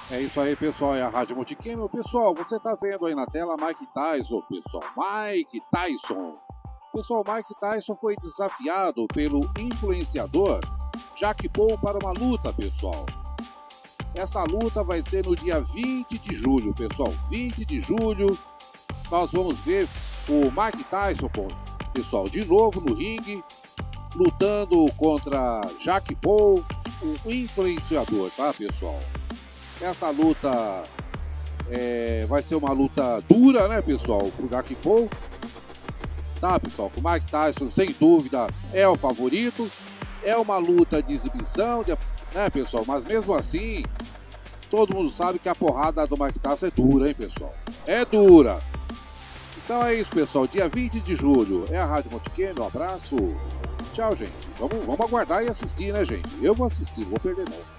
É isso aí, pessoal, é a Rádio Multiquêmio. Pessoal, você está vendo aí na tela Mike Tyson, pessoal. Mike Tyson. Pessoal, Mike Tyson foi desafiado pelo influenciador Jake Paul para uma luta, pessoal. Essa luta vai ser no dia 20 de julho, pessoal. 20 de julho, nós vamos ver o Mike Tyson, pessoal, de novo no ringue, lutando contra Jake Paul, o influenciador, tá, pessoal? Essa luta vai ser uma luta dura, né, pessoal, pro Jake Paul. Tá, pessoal, o Mike Tyson, sem dúvida, é o favorito. É uma luta de exibição, né, pessoal? Mas mesmo assim, todo mundo sabe que a porrada do Mike Tyson é dura, hein, pessoal? É dura. Então é isso, pessoal. Dia 20 de julho é a Rádio Multiquêmio. Um abraço. Tchau, gente. Vamos aguardar e assistir, né, gente? Eu vou assistir, não vou perder não.